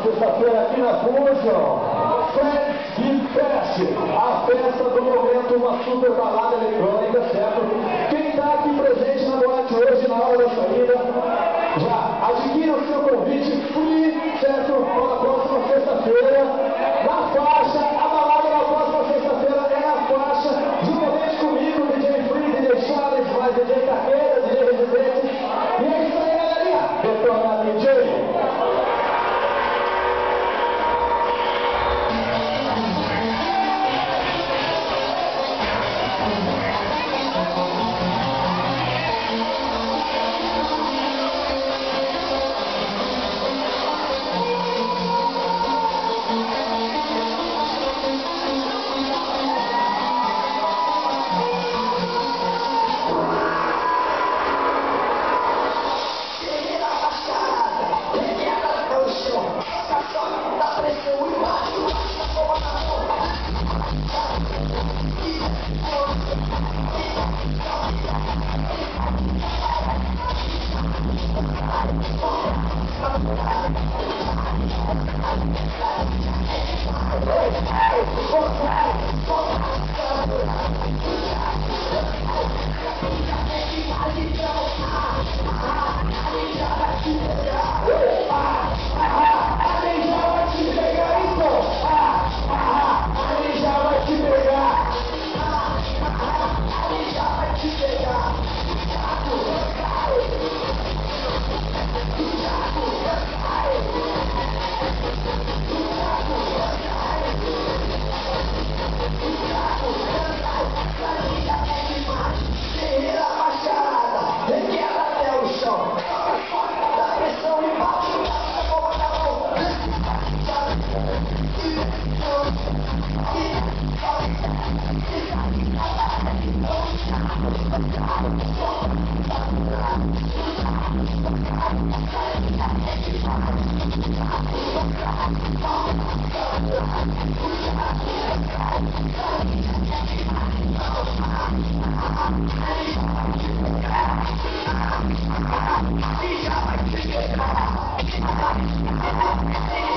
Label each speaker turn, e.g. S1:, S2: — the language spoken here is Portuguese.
S1: sexta-feira aqui na Fusion. Fred Gift Fest, a festa do momento, uma super balada eletrônica, certo? Quem está aqui presente na boate hoje, na hora da saída, já adquira o seu convite free, certo? Para a próxima sexta-feira, na faixa, a balada na próxima sexta-feira é na faixa, juntamente comigo, DJ Free, DJ Charles, mais DJ Carreira, DJ Residente. E é isso aí, galerinha! Detona DJ!
S2: Deixa